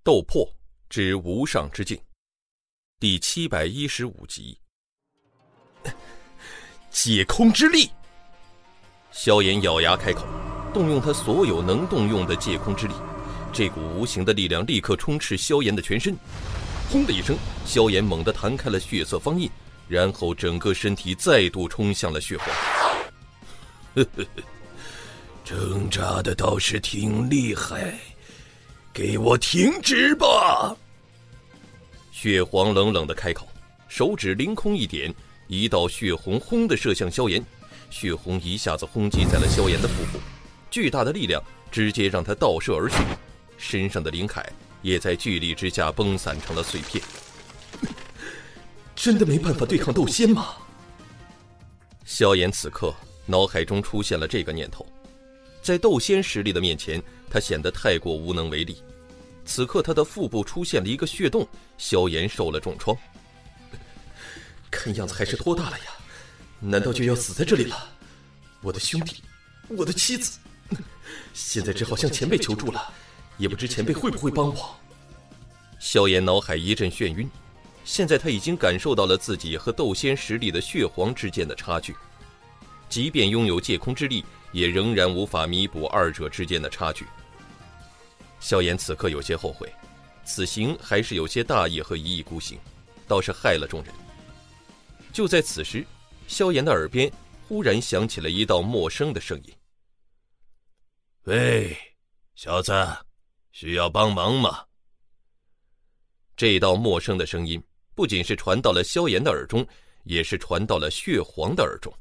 斗破之无上之境第715集。解空之力！萧炎咬牙开口，动用他所有能动用的解空之力。这股无形的力量立刻充斥萧炎的全身。轰的一声，萧炎猛地弹开了血色方印，然后整个身体再度冲向了血皇。 挣扎的倒是挺厉害，给我停止吧！ 血皇冷冷地开口，手指凌空一点，一道血红轰地射向萧炎。血红一下子轰击在了萧炎的腹部，巨大的力量直接让他倒射而去，身上的灵铠也在巨力之下崩散成了碎片。 真的没办法对抗斗仙吗？ 萧炎此刻脑海中出现了这个念头，在斗仙实力的面前，他显得太过无能为力。此刻他的腹部出现了一个血洞，萧炎受了重创。 看样子还是拖大了呀，难道就要死在这里了？我的兄弟，我的妻子，现在只好向前辈求助了，也不知前辈会不会帮我。 萧炎脑海一阵眩晕，现在他已经感受到了自己和斗仙实力的血皇之间的差距，即便拥有借空之力，也仍然无法弥补二者之间的差距。萧炎此刻有些后悔，此行还是有些大意和一意孤行，倒是害了众人。就在此时，萧炎的耳边忽然响起了一道陌生的声音：“ 喂，小子，需要帮忙吗？” 这道陌生的声音不仅是传到了萧炎的耳中，也是传到了血皇的耳中。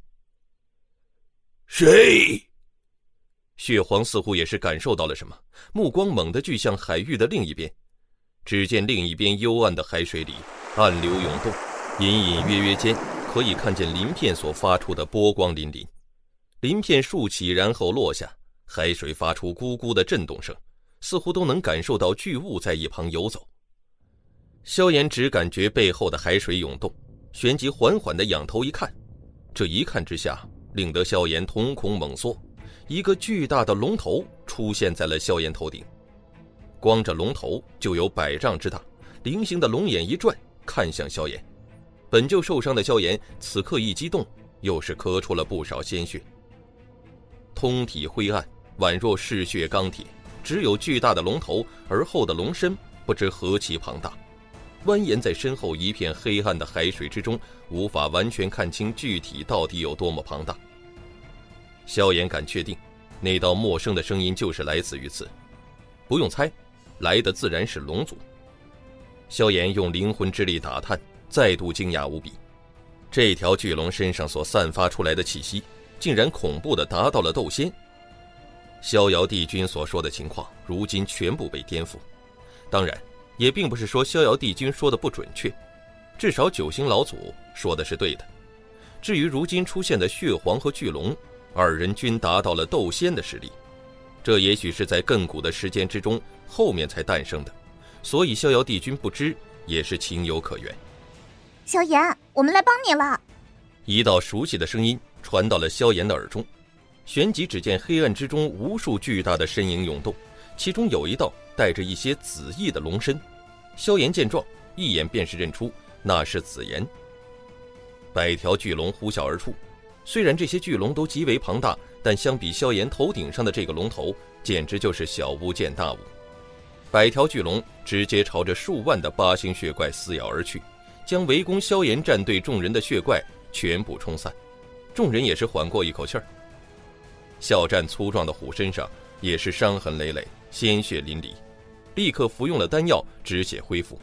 谁？ 血皇似乎也是感受到了什么，目光猛地聚向海域的另一边。只见另一边幽暗的海水里暗流涌动，隐隐约约间可以看见鳞片所发出的波光粼粼。鳞片竖起然后落下，海水发出咕咕的震动声，似乎都能感受到巨物在一旁游走。萧炎只感觉背后的海水涌动，旋即缓缓地仰头一看，这一看之下令得萧炎瞳孔猛缩，一个巨大的龙头出现在了萧炎头顶。光着龙头就有100丈之大，菱形的龙眼一转，看向萧炎。本就受伤的萧炎此刻一激动，又是咳出了不少鲜血。通体灰暗，宛若嗜血钢铁，只有巨大的龙头，而后的龙身不知何其庞大，蜿蜒在身后一片黑暗的海水之中，无法完全看清具体到底有多么庞大。萧炎敢确定，那道陌生的声音就是来自于此，不用猜，来的自然是龙族。萧炎用灵魂之力打探，再度惊讶无比。这条巨龙身上所散发出来的气息，竟然恐怖地达到了斗仙。逍遥帝君所说的情况，如今全部被颠覆。当然，也并不是说逍遥帝君说的不准确，至少九星老祖说的是对的。至于如今出现的血皇和巨龙，二人均达到了斗仙的实力，这也许是在亘古的时间之中后面才诞生的，所以逍遥帝君不知也是情有可原。 萧炎，我们来帮你了！ 一道熟悉的声音传到了萧炎的耳中，旋即只见黑暗之中无数巨大的身影涌动，其中有一道带着一些紫翼的龙身。萧炎见状，一眼便是认出那是紫炎。100条巨龙呼啸而出，虽然这些巨龙都极为庞大，但相比萧炎头顶上的这个龙头，简直就是小巫见大巫。100条巨龙直接朝着数万的8星血怪撕咬而去，将围攻萧炎战队众人的血怪全部冲散。众人也是缓过一口气儿。肖战粗壮的虎身上也是伤痕累累，鲜血淋漓，立刻服用了丹药止血恢复。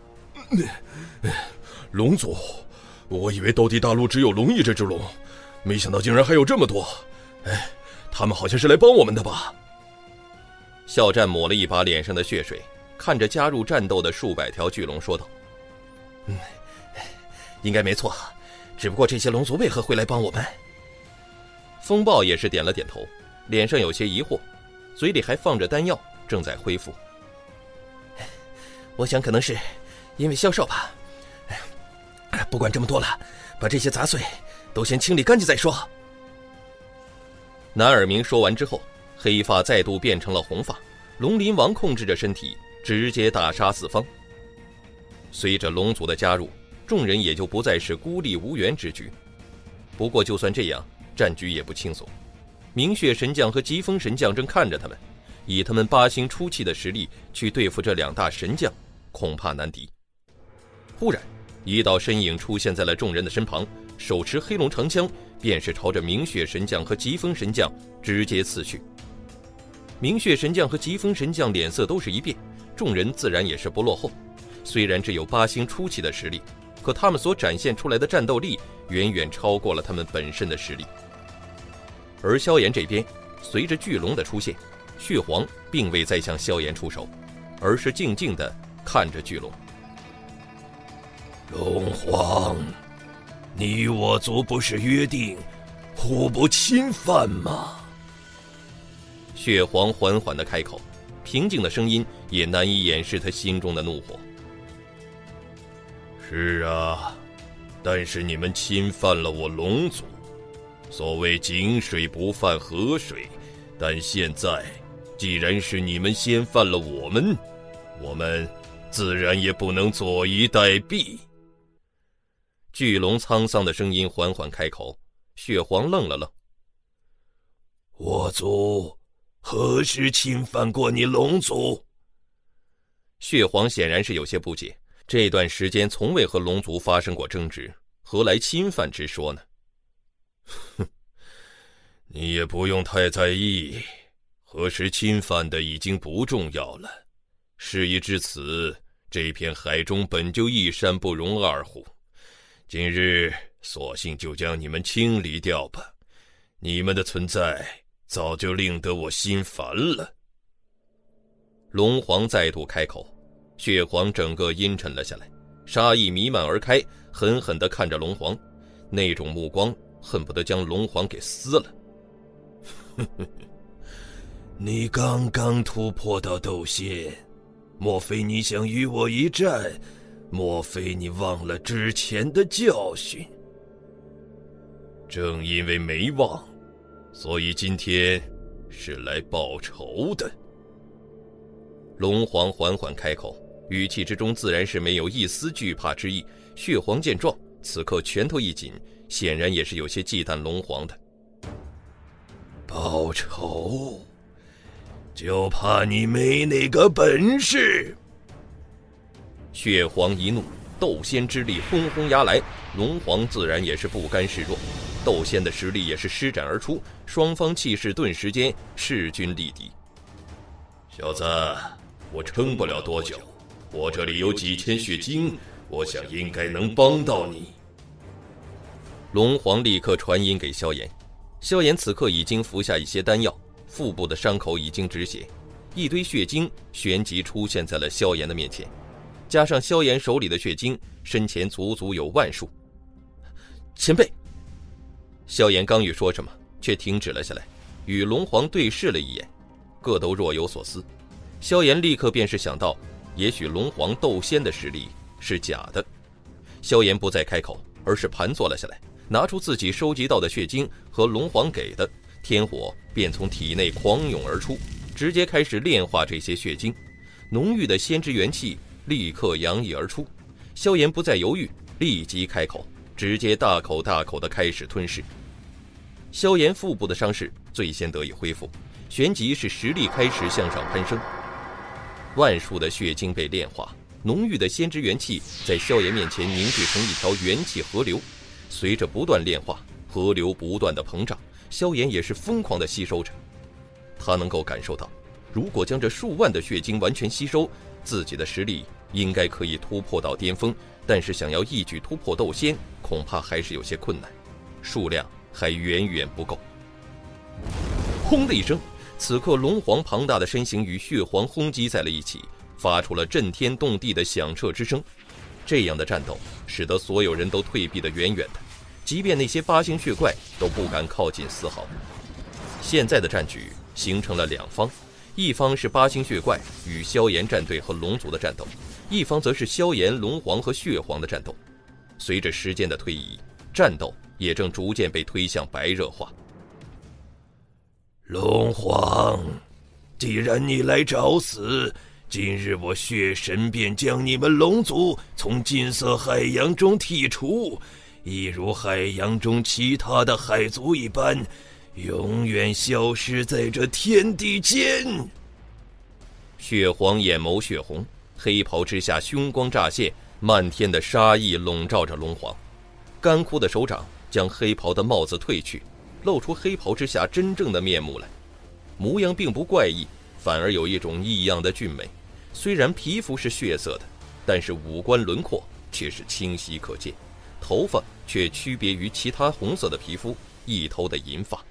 龙族，我以为斗帝大陆只有龙翼这只龙，没想到竟然还有这么多。他们好像是来帮我们的吧？ 肖战抹了一把脸上的血水，看着加入战斗的数百条巨龙说道： 应该没错，只不过这些龙族为何会来帮我们？ 风暴也是点了点头，脸上有些疑惑，嘴里还放着丹药，正在恢复。 我想可能是因为萧少吧。不管这么多了，把这些杂碎都先清理干净再说。 南尔明说完之后，黑发再度变成了红发，龙鳞王控制着身体， 直接大杀四方。随着龙族的加入，众人也就不再是孤立无援之局。不过就算这样，战局也不轻松。明血神将和疾风神将正看着他们，以他们8星初期的实力去对付这2大神将，恐怕难敌。忽然，一道身影出现在了众人的身旁，手持黑龙长枪，便是朝着明血神将和疾风神将直接刺去。明血神将和疾风神将脸色都是一变，众人自然也是不落后。虽然只有8星初期的实力，可他们所展现出来的战斗力远远超过了他们本身的实力。而萧炎这边，随着巨龙的出现，血皇并未再向萧炎出手，而是静静地看着巨龙。 龙皇，你与我族不是约定互不侵犯吗？ 血皇缓缓地开口，平静的声音也难以掩饰他心中的怒火。 是啊，但是你们侵犯了我龙族。所谓井水不犯河水，但现在既然是你们先犯了我们，我们自然也不能坐以待毙。 巨龙沧桑的声音缓缓开口，血皇愣了愣。 我族何时侵犯过你龙族？ 血皇显然是有些不解，这段时间从未和龙族发生过争执，何来侵犯之说呢？ 哼，你也不用太在意，何时侵犯的已经不重要了。事已至此，这片海中本就一山不容二虎，今日索性就将你们清理掉吧。你们的存在早就令得我心烦了。 龙皇再度开口，血皇整个阴沉了下来，杀意弥漫而开，狠狠地看着龙皇，那种目光恨不得将龙皇给撕了。 你刚刚突破到斗仙，莫非你想与我一战？莫非你忘了之前的教训？正因为没忘，所以今天是来报仇的。 龙皇缓缓开口，语气之中自然是没有一丝惧怕之意。血皇见状，此刻拳头一紧，显然也是有些忌惮龙皇的。 报仇？就怕你没那个本事。 血皇一怒，斗仙之力轰轰压来，龙皇自然也是不甘示弱，斗仙的实力也是施展而出，双方气势顿时间势均力敌。 小子，我撑不了多久，我这里有几千血晶，我想应该能帮到你。 龙皇立刻传音给萧炎，萧炎此刻已经服下一些丹药，腹部的伤口已经止血，一堆血晶旋即出现在了萧炎的面前，加上萧炎手里的血晶，身前足足有万数。前辈，萧炎刚欲说什么，却停止了下来，与龙皇对视了一眼，各都若有所思。萧炎立刻便是想到，也许龙皇斗仙的实力是假的。萧炎不再开口，而是盘坐了下来，拿出自己收集到的血晶和龙皇给的天火，便从体内狂涌而出，直接开始炼化这些血晶。浓郁的仙之元气立刻洋溢而出，萧炎不再犹豫，立即开口，直接大口大口地开始吞噬。萧炎腹部的伤势最先得以恢复，旋即是实力开始向上攀升。万数的血晶被炼化，浓郁的仙之元气在萧炎面前凝聚成一条元气河流，随着不断炼化，河流不断的膨胀，萧炎也是疯狂的吸收着。他能够感受到，如果将这数万的血晶完全吸收，自己的实力应该可以突破到巅峰，但是想要一举突破斗仙，恐怕还是有些困难，数量还远远不够。轰的一声，此刻龙皇庞大的身形与血皇轰击在了一起，发出了震天动地的响彻之声。这样的战斗使得所有人都退避得远远的，即便那些8星血怪都不敢靠近丝毫。现在的战局形成了两方，一方是8星血怪与萧炎战队和龙族的战斗，一方则是萧炎、龙皇和血皇的战斗。随着时间的推移，战斗也正逐渐被推向白热化。 龙皇，既然你来找死， 今日我血神便将你们龙族从金色海洋中剔除，一如海洋中其他的海族一般，永远消失在这天地间。 血皇眼眸血红，黑袍之下凶光乍现，漫天的杀意笼罩着龙皇。干枯的手掌将黑袍的帽子褪去，露出黑袍之下真正的面目来。模样并不怪异，反而有一种异样的俊美。虽然皮肤是血色的，但是五官轮廓却是清晰可见，头发却区别于其他红色的皮肤，一头的银发。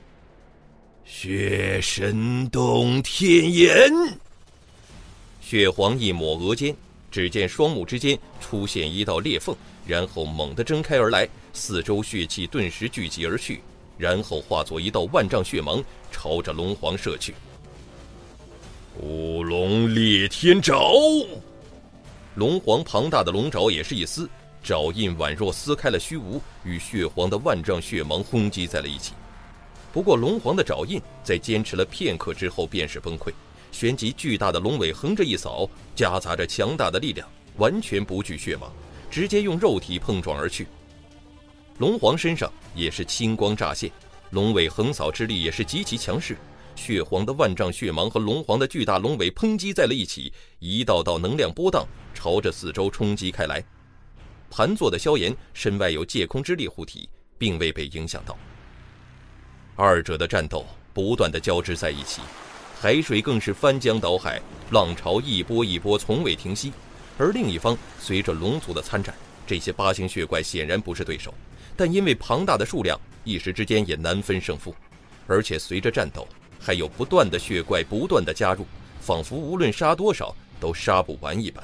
血神洞天眼。 血皇一抹额间，只见双目之间出现一道裂缝，然后猛地睁开而来，四周血气顿时聚集而去，然后化作一道万丈血芒，朝着龙皇射去。 乌龙裂天爪。 龙皇庞大的龙爪也是一撕，爪印宛若撕开了虚无，与血皇的万丈血芒轰击在了一起。不过龙皇的爪印在坚持了片刻之后便是崩溃，旋即巨大的龙尾横着一扫，夹杂着强大的力量，完全不惧血芒，直接用肉体碰撞而去。龙皇身上也是青光乍现，龙尾横扫之力也是极其强势。血皇的万丈血芒和龙皇的巨大龙尾抨击在了一起，一道道能量波荡朝着四周冲击开来。盘坐的萧炎身外有借空之力护体，并未被影响到。二者的战斗不断的交织在一起，海水更是翻江倒海，浪潮一波一波从未停息。而另一方，随着龙族的参战，这些八星血怪显然不是对手，但因为庞大的数量，一时之间也难分胜负。而且随着战斗，还有不断的血怪不断的加入，仿佛无论杀多少都杀不完一般。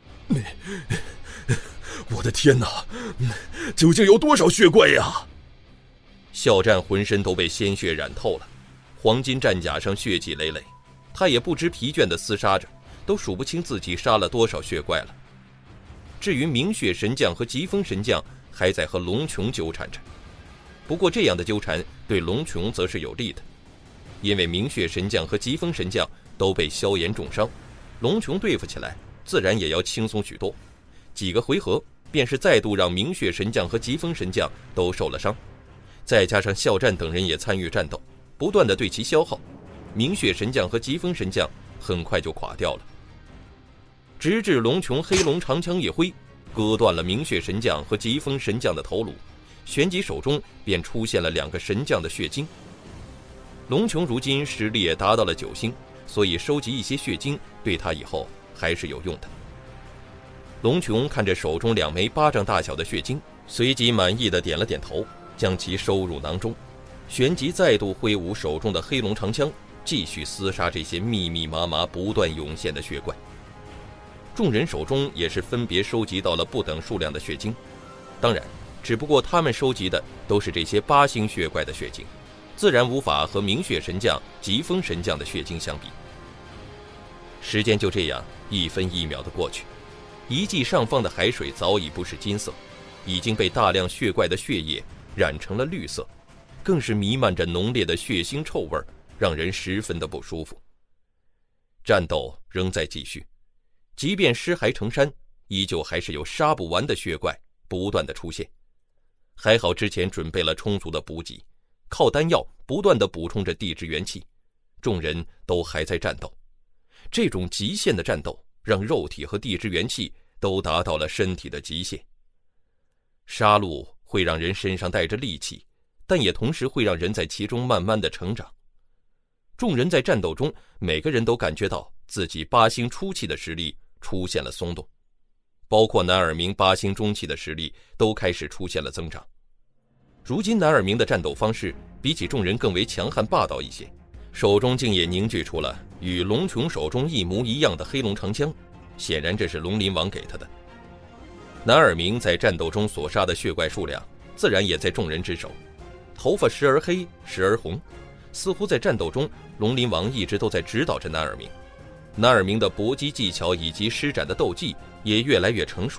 我的天哪，究竟有多少血怪呀？ 笑战浑身都被鲜血染透了，黄金战甲上血迹累累，他也不知疲倦地厮杀着，都数不清自己杀了多少血怪了。至于明血神将和疾风神将，还在和龙琼纠缠着。不过这样的纠缠对龙琼则是有利的，因为明血神将和疾风神将都被萧炎重伤，龙琼对付起来自然也要轻松许多。几个回合便是再度让明血神将和疾风神将都受了伤，再加上笑战等人也参与战斗，不断的对其消耗，明血神将和疾风神将很快就垮掉了。直至龙琼黑龙长枪一挥，割断了明血神将和疾风神将的头颅，旋即手中便出现了2个神将的血晶。龙琼如今实力也达到了9星，所以收集一些血晶对他以后还是有用的。龙琼看着手中2枚巴掌大小的血晶，随即满意的点了点头，将其收入囊中，旋即再度挥舞手中的黑龙长枪，继续厮杀这些密密麻麻不断涌现的血怪。众人手中也是分别收集到了不等数量的血晶，当然只不过他们收集的都是这些8星血怪的血晶，自然无法和明血神将、疾风神将的血晶相比。时间就这样1分1秒的过去，遗迹上方的海水早已不是金色，已经被大量血怪的血液染成了绿色，更是弥漫着浓烈的血腥臭味，让人十分的不舒服。战斗仍在继续，即便尸骸成山，依旧还是有杀不完的血怪不断的出现。还好之前准备了充足的补给，靠丹药不断的补充着地质元气，众人都还在战斗。这种极限的战斗让肉体和地质元气都达到了身体的极限。杀戮会让人身上带着戾气，但也同时会让人在其中慢慢的成长。众人在战斗中，每个人都感觉到自己8星初期的实力出现了松动，包括南尔明8星中期的实力都开始出现了增长。如今南尔明的战斗方式比起众人更为强悍霸道一些，手中竟也凝聚出了与龙琼手中一模一样的黑龙长枪，显然这是龙鳞王给他的。南尔明在战斗中所杀的血怪数量自然也在众人之手，头发时而黑时而红，似乎在战斗中龙鳞王一直都在指导着南尔明。南尔明的搏击技巧以及施展的斗技也越来越成熟。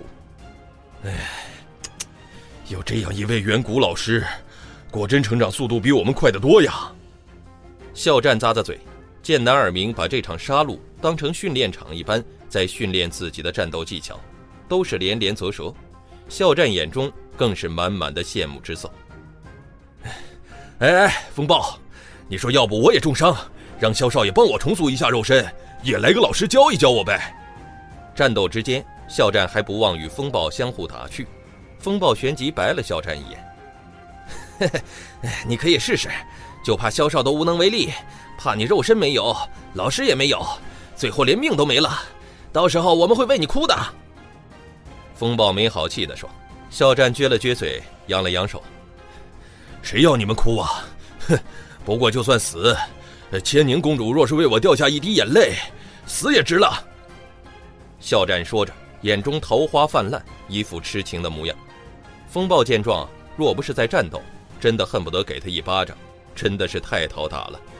有这样一位远古老师，果真成长速度比我们快得多呀。 笑战咂咂嘴， 剑南二明把这场杀戮当成训练场一般，在训练自己的战斗技巧，都是连连啧舌。肖战眼中更是满满的羡慕之色。 哎，风暴，你说要不我也重伤，让肖少爷帮我重塑一下肉身，也来个老师教一教我呗。 战斗之间，肖战还不忘与风暴相互打趣。风暴旋即白了肖战一眼：“嘿嘿，你可以试试，就怕肖少都无能为力，怕你肉身没有，老师也没有，最后连命都没了，到时候我们会为你哭的。”风暴没好气地说。肖战撅了撅嘴，扬了扬手：“ 谁要你们哭啊？哼，不过就算死，千宁公主若是为我掉下一滴眼泪，死也值了。” 肖战说着，眼中桃花泛滥，一副痴情的模样。风暴见状，若不是在战斗，真的恨不得给他一巴掌，真的是太讨打了。